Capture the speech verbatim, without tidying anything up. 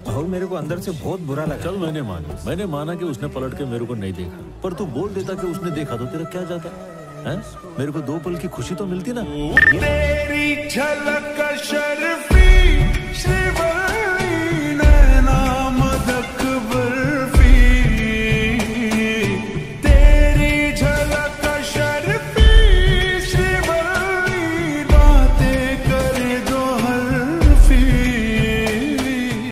राहुल मेरे को अंदर से बहुत बुरा लगा। चल मैंने माना मैंने माना कि उसने पलट के मेरे को नहीं देखा, पर तू बोल देता कि उसने देखा तो तेरा क्या जाता है? मेरे को दो पल की खुशी तो मिलती ना। तेरी झलक शर्फी